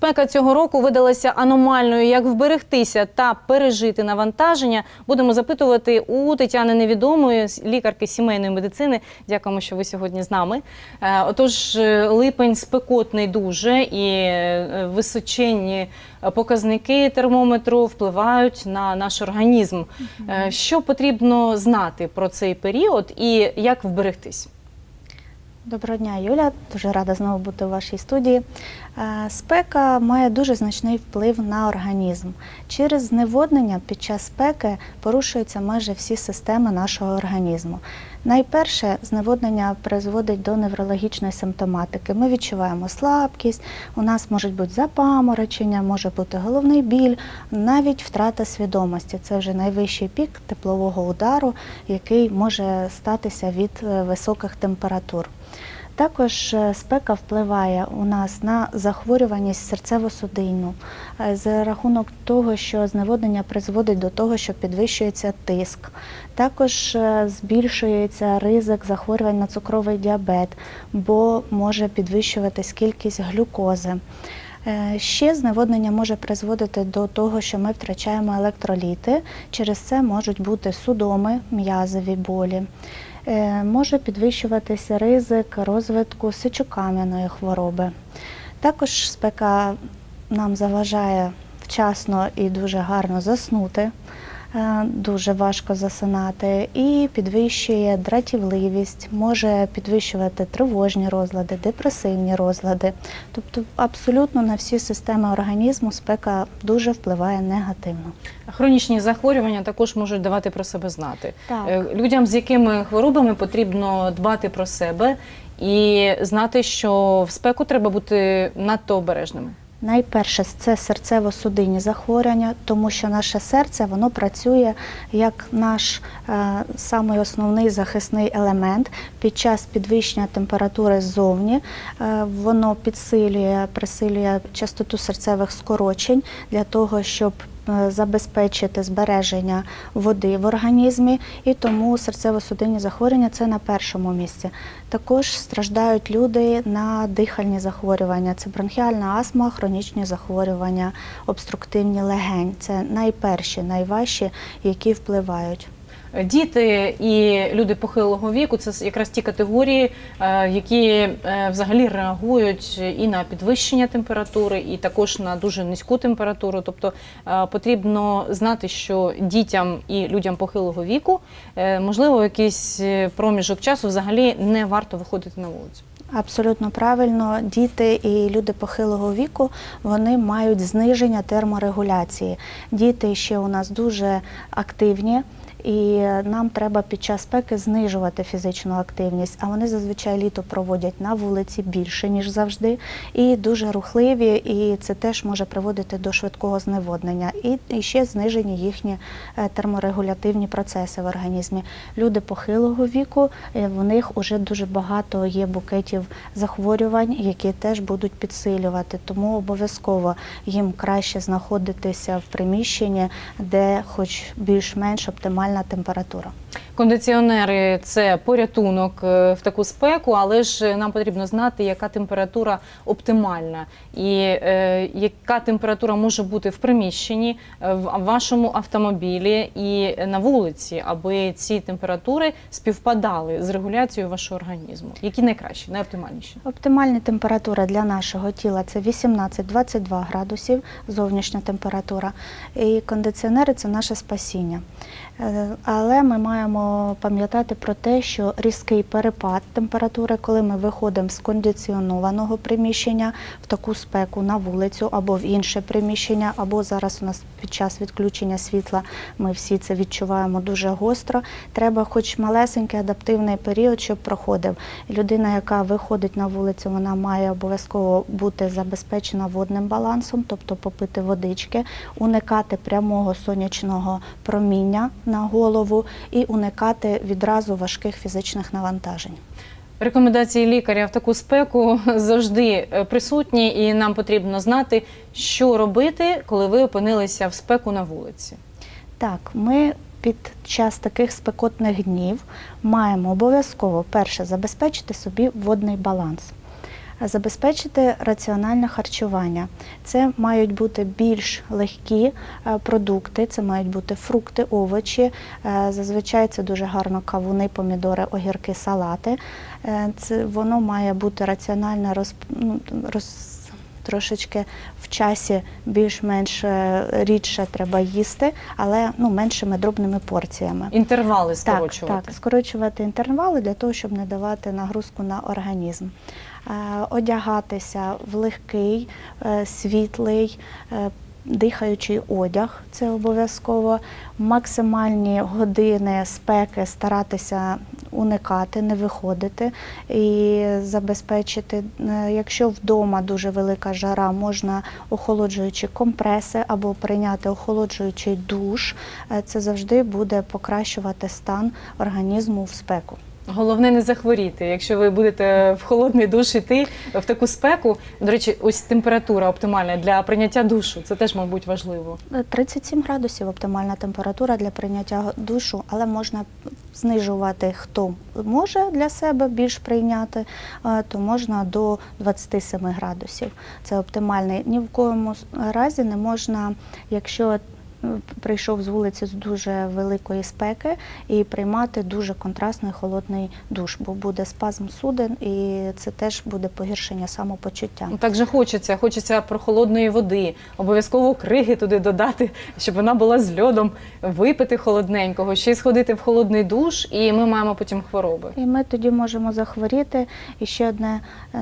Спека цього року видалася аномальною. Як вберегтися та пережити навантаження, будемо запитувати у Тетяни Невідомої, лікарки сімейної медицини. Дякуємо, що ви сьогодні з нами. Отож, липень спекотний дуже і височенні показники термометру впливають на наш організм. Що потрібно знати про цей період і як вберегтись? Доброго дня, Юля. Дуже рада знову бути у вашій студії. Спека має дуже значний вплив на організм. Через зневоднення під час спеки порушуються майже всі системи нашого організму. Найперше, зневоднення призводить до неврологічної симптоматики. Ми відчуваємо слабкість, у нас можуть бути запаморочення, може бути головний біль, навіть втрата свідомості. Це вже найвищий пік теплового удару, який може статися від високих температур. Також спека впливає у нас на захворюваність серцево-судинну за рахунок того, що зневоднення призводить до того, що підвищується тиск. Також збільшується ризик захворювань на цукровий діабет, бо може підвищуватись кількість глюкози. Ще зневоднення може призводити до того, що ми втрачаємо електроліти, через це можуть бути судоми, м'язові болі. Може підвищуватися ризик розвитку сечокам'яної хвороби. Також спека нам заважає вчасно і дуже гарно заснути, дуже важко засинати і підвищує дратівливість, може підвищувати тривожні розлади, депресивні розлади. Тобто абсолютно на всі системи організму спека дуже впливає негативно. Хронічні захворювання також можуть давати про себе знати. Так. Людям, з якими хворобами потрібно дбати про себе і знати, що в спеку треба бути надто обережними. Найперше, це серцево-судинні захворювання, тому що наше серце, воно працює як наш самий основний захисний елемент. Під час підвищення температури ззовні воно присилює частоту серцевих скорочень для того, щоб забезпечити збереження води в організмі, і тому серцево-судинні захворювання – це на першому місці. Також страждають люди на дихальні захворювання – це бронхіальна астма, хронічні захворювання, обструктивні легень – це найперші, найважчі, які впливають. Діти і люди похилого віку – це якраз ті категорії, які взагалі реагують і на підвищення температури, і також на дуже низьку температуру. Тобто потрібно знати, що дітям і людям похилого віку, можливо, якийсь проміжок часу взагалі не варто виходити на вулицю. Абсолютно правильно. Діти і люди похилого віку, вони мають зниження терморегуляції. Діти ще у нас дуже активні, і нам треба під час спеки знижувати фізичну активність, а вони зазвичай літо проводять на вулиці більше, ніж завжди, і дуже рухливі, і це теж може приводити до швидкого зневоднення. І ще знижені їхні терморегулятивні процеси в організмі. Люди похилого віку, в них вже дуже багато є букетів захворювань, які теж будуть підсилювати, тому обов'язково їм краще знаходитися в приміщенні, де хоч більш-менш оптимальна температура. Кондиціонери – це порятунок в таку спеку, але ж нам потрібно знати, яка температура оптимальна і яка температура може бути в приміщенні, в вашому автомобілі і на вулиці, аби ці температури співпадали з регуляцією вашого організму. Які найкращі, найоптимальніші? Оптимальні температури для нашого тіла – це 18-22 градусів, зовнішня температура, і кондиціонери – це наше спасіння. Але ми маємо пам'ятати про те, що різкий перепад температури, коли ми виходимо з кондиціонованого приміщення в таку спеку на вулицю або в інше приміщення, або зараз у нас під час відключення світла ми всі це відчуваємо дуже гостро. Треба хоч малесенький адаптивний період, щоб проходив. Людина, яка виходить на вулицю, вона має обов'язково бути забезпечена водним балансом, тобто попити водички, уникати прямого сонячного проміння на голову і уникати відразу важких фізичних навантажень. Рекомендації лікаря в таку спеку завжди присутні, і нам потрібно знати, що робити, коли ви опинилися в спеку на вулиці. Так, ми під час таких спекотних днів маємо обов'язково, перше, забезпечити собі водний баланс. Забезпечити раціональне харчування. Це мають бути більш легкі продукти, це мають бути фрукти, овочі. Зазвичай це дуже гарно кавуни, помідори, огірки, салати. Воно має бути раціонально трошечки в часі більш-менш рідше треба їсти, але меншими дробними порціями. Інтервали скорочувати. Так, скорочувати інтервали для того, щоб не давати нагрузку на організм. Одягатися в легкий, світлий, дихаючий одяг, це обов'язково. Максимальні години спеки старатися уникати, не виходити і забезпечити, якщо вдома дуже велика жара, можна охолоджуючі компреси або прийняти охолоджуючий душ. Це завжди буде покращувати стан організму в спеку. Головне не захворіти. Якщо ви будете в холодний душ йти, в таку спеку, до речі, ось температура оптимальна для прийняття душу, це теж, мабуть, важливо. 37 градусів оптимальна температура для прийняття душу, але можна знижувати, хто може для себе більш прийняти, то можна до 27 градусів. Це оптимальний. Ні в коєму разі не можна, якщо прийшов з вулиці з дуже великої спеки, і приймати дуже контрастний холодний душ, бо буде спазм судин і це теж буде погіршення самопочуття. Так же хочеться прохолодної води, обов'язково криги туди додати, щоб вона була з льодом, випити холодненького, ще й сходити в холодний душ, і ми маємо потім хвороби. І ми тоді можемо захворіти. І ще одне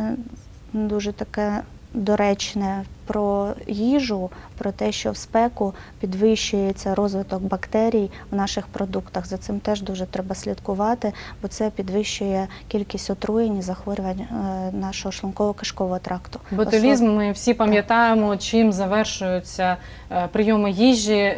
дуже таке доречне про їжу, про те, що в спеку підвищується розвиток бактерій в наших продуктах. За цим теж дуже треба слідкувати, бо це підвищує кількість отруєнь і захворювань нашого шлунково-кишкового тракту. Ботулізм, ми всі пам'ятаємо, чим завершуються прийоми їжі,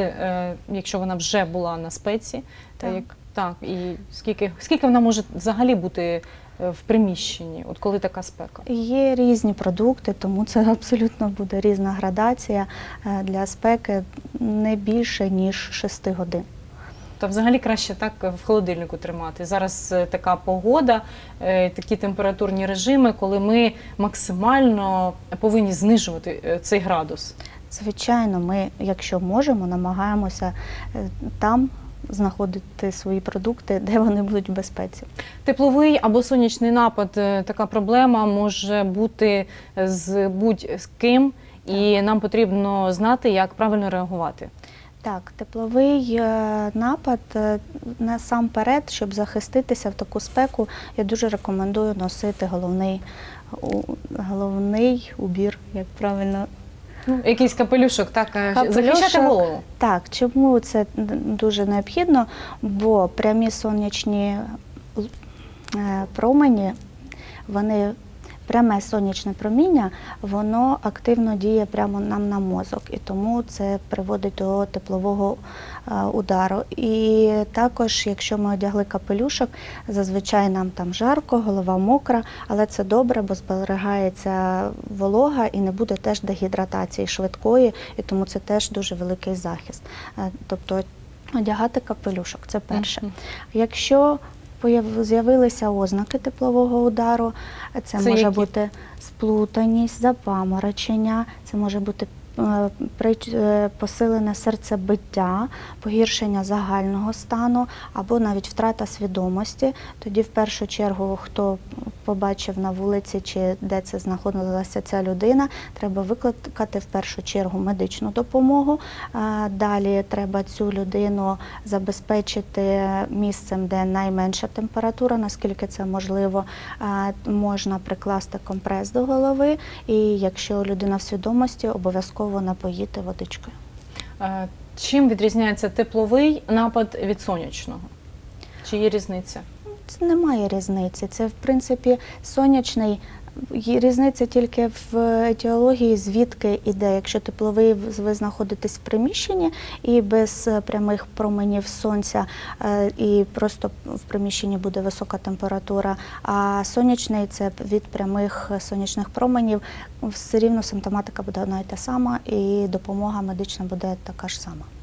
якщо вона вже була на спеці. Так, і скільки вона може взагалі бути в приміщенні, от коли така спека? Є різні продукти, тому це абсолютно буде різна градація. Для спеки не більше, ніж 6 годин. Та взагалі краще так в холодильнику тримати. Зараз така погода, такі температурні режими, коли ми максимально повинні знижувати цей градус. Звичайно, ми, якщо можемо, намагаємося там знаходити свої продукти, де вони будуть в безпеці. Тепловий або сонячний напад – така проблема може бути з будь-ким, і нам потрібно знати, як правильно реагувати. Так, тепловий напад, насамперед, щоб захиститися в таку спеку, я дуже рекомендую носити головний убір, як правильно. Якийсь капелюшок, так, захищати голову. Так, чому це дуже необхідно? Бо прямі сонячні промені, пряме сонячне проміння, воно активно діє прямо нам на мозок, і тому це приводить до теплового удару. І також, якщо ми одягли капелюшок, зазвичай нам там жарко, голова мокра, але це добре, бо зберігається волога і не буде теж дегідратації швидкої, і тому це теж дуже великий захист. Тобто одягати капелюшок – це перше. Якщо з'явилися ознаки теплового удару, це може бути сплутаність, запаморочення, це може бути посилене серцебиття, погіршення загального стану або навіть втрата свідомості. Тоді в першу чергу, хто побачив на вулиці чи де це знаходилася ця людина, треба викликати в першу чергу медичну допомогу. Далі треба цю людину забезпечити місцем, де найменша температура, наскільки це можливо. Можна прикласти компрес до голови і якщо людина в свідомості, обов'язково напоїти водичкою. Чим відрізняється тепловий напад від сонячного? Чи є різниця? Це немає різниці. Це, в принципі, сонячний. Різниця тільки в етіології, звідки іде. Якщо тепловий, ви знаходитесь в приміщенні і без прямих променів сонця, і просто в приміщенні буде висока температура, а сонячний – це від прямих сонячних променів, все рівно симптоматика буде одна і та сама, і допомога медична буде така ж сама.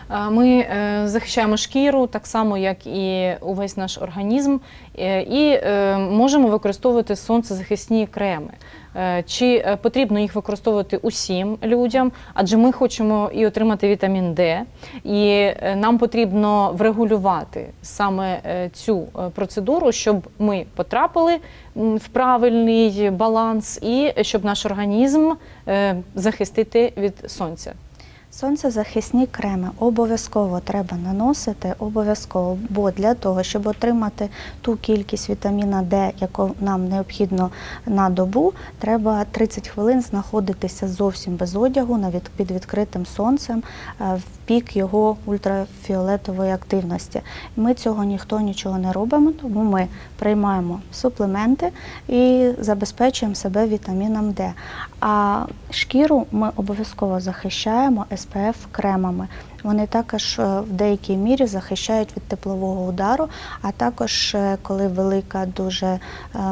Ми захищаємо шкіру так само, як і увесь наш організм, і можемо використовувати сонцезахисні креми. Чи потрібно їх використовувати усім людям, адже ми хочемо і отримати вітамін Д, і нам потрібно врегулювати саме цю процедуру, щоб ми потрапили в правильний баланс і щоб наш організм захистити від сонця. Сонцезахисні креми обов'язково треба наносити, обов'язково, бо для того, щоб отримати ту кількість вітаміна Д, яку нам необхідно на добу, треба 30 хвилин знаходитися зовсім без одягу, під відкритим сонцем, в пік його ультрафіолетової активності. Ми цього ніхто нічого не робимо, тому ми приймаємо суплементи і забезпечуємо себе вітаміном Д. А шкіру ми обов'язково захищаємо SPF-кремами. Вони також в деякій мірі захищають від теплового удару, а також, коли велика дуже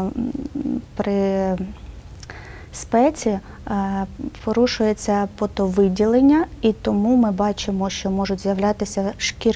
при спеці, порушується потовиділення, і тому ми бачимо, що можуть з'являтися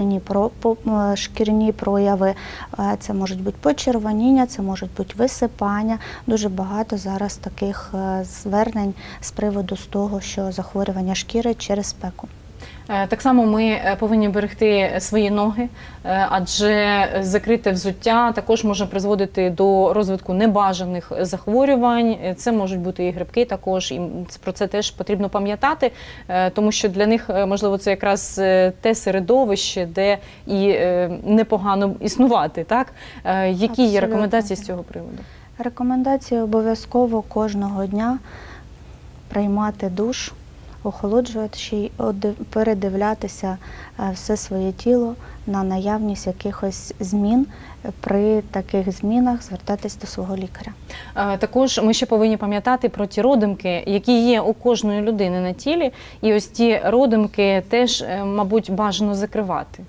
шкірні прояви. Це можуть бути почервоніння, це можуть бути висипання. Дуже багато зараз таких звернень з приводу того, що захворювання шкіри через спеку. Так само ми повинні берегти свої ноги, адже закрите взуття також може призводити до розвитку небажаних захворювань. Це можуть бути і грибки також, і про це теж потрібно пам'ятати, тому що для них, можливо, це якраз те середовище, де і непогано існувати. Так? Які є рекомендації з цього приводу? Рекомендації обов'язково кожного дня приймати душ, охолоджуючи, передивлятися все своє тіло на наявність якихось змін. При таких змінах звертатись до свого лікаря. Також ми ще повинні пам'ятати про ті родимки, які є у кожної людини на тілі, і ось ті родимки теж, мабуть, бажано закривати.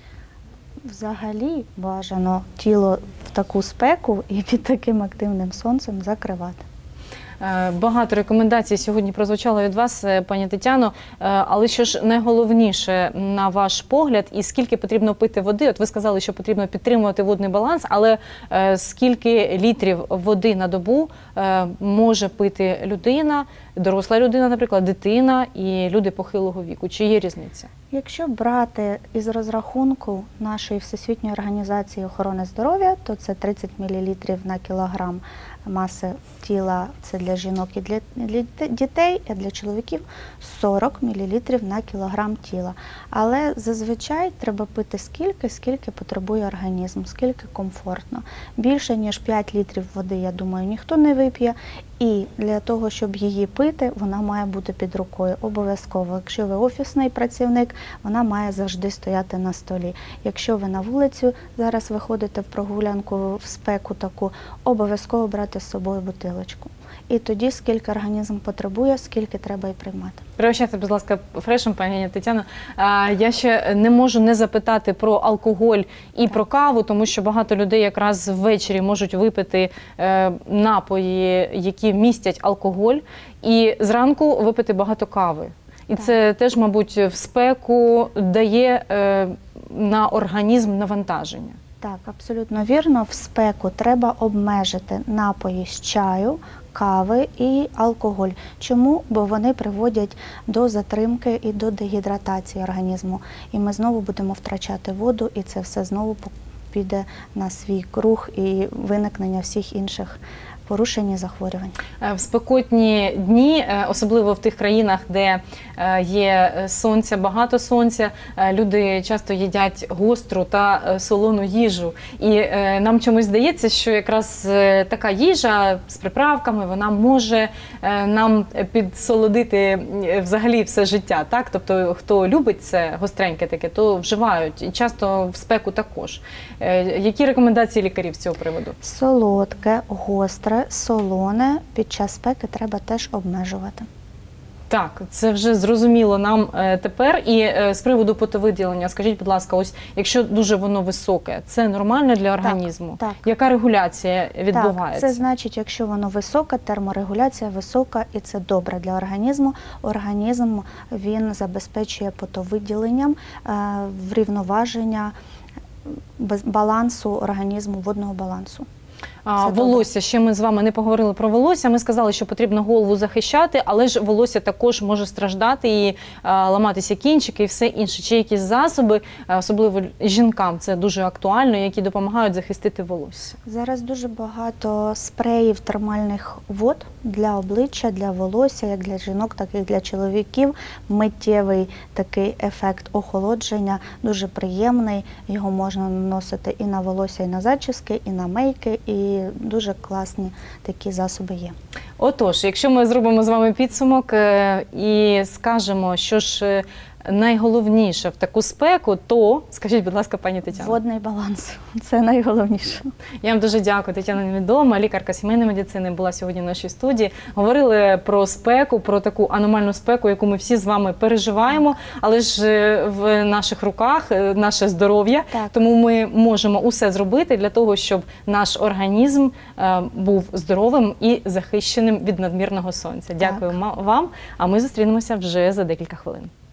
Взагалі бажано тіло в таку спеку і під таким активним сонцем закривати. Багато рекомендацій сьогодні прозвучало від вас, пані Тетяно, але що ж найголовніше, на ваш погляд, і скільки потрібно пити води? От ви сказали, що потрібно підтримувати водний баланс, але скільки літрів води на добу може пити людина, доросла людина, наприклад, дитина і люди похилого віку? Чи є різниця? Якщо брати із розрахунку нашої Всесвітньої організації охорони здоров'я, то це 30 мл на кілограм маси тіла, це для жінок і для дітей, а для чоловіків 40 мл на кілограм тіла. Але зазвичай треба пити скільки потребує організм, скільки комфортно. Більше, ніж 5 літрів води, я думаю, ніхто не вип'є. І для того, щоб її пити, вона має бути під рукою обов'язково. Якщо ви офісний працівник, вона має завжди стояти на столі. Якщо ви на вулицю зараз виходите в прогулянку, в спеку таку, обов'язково брати з собою бутилочку. І тоді, скільки організм потребує, скільки треба і приймати. Пригощайте, будь ласка, фрешем, пані Тетяно. Я ще не можу не запитати про алкоголь і про каву, тому що багато людей якраз ввечері можуть випити напої, які містять алкоголь, і зранку випити багато кави. І це теж, мабуть, в спеку дає на організм навантаження. Так, абсолютно вірно. В спеку треба обмежити напої з чаю, кави і алкоголь. Чому? Бо вони приводять до затримки і до дегідратації організму. І ми знову будемо втрачати воду, і це все знову піде на свій круг і виникнення всіх інших порушень і захворювань. В спекотні дні, особливо в тих країнах, де є сонця, багато сонця, люди часто їдять гостру та солону їжу. І нам чомусь здається, що якраз така їжа з приправками, вона може нам підсолодити взагалі все життя. Так? Тобто, хто любить це гостреньке таке, то вживають. І часто в спеку також. Які рекомендації лікарів з цього приводу? Солодке, гостре, солоне під час спеки треба теж обмежувати. Так, це вже зрозуміло нам тепер. І з приводу потовиділення, скажіть, будь ласка, ось якщо дуже воно високе, це нормально для організму? Так. Яка регуляція відбувається? Так, це значить, якщо воно високе, терморегуляція висока, і це добре для організму. Організм, він забезпечує потовиділенням, врівноваження балансу організму, водного балансу. Волосся, ще ми з вами не поговорили про волосся, ми сказали, що потрібно голову захищати, але ж волосся також може страждати і ламатися кінчики і все інше. Чи якісь засоби, особливо жінкам, це дуже актуально, які допомагають захистити волосся? Зараз дуже багато спреїв термальних вод для обличчя, для волосся, як для жінок, так і для чоловіків. Миттєвий такий ефект охолодження, дуже приємний, його можна наносити і на волосся, і на зачіски, і на мейки, і дуже класні такі засоби є. Отож, якщо ми зробимо з вами підсумок і скажемо, що ж найголовніше в таку спеку, то, скажіть, будь ласка, пані Тетяно. Водний баланс – це найголовніше. Я вам дуже дякую. Тетяна Невідома, лікарка сімейної медицини, була сьогодні в нашій студії. Говорили про спеку, про таку аномальну спеку, яку ми всі з вами переживаємо, але ж в наших руках наше здоров'я, тому ми можемо усе зробити для того, щоб наш організм був здоровим і захищеним від надмірного сонця. Дякую вам, а ми зустрінемося вже за декілька хвилин.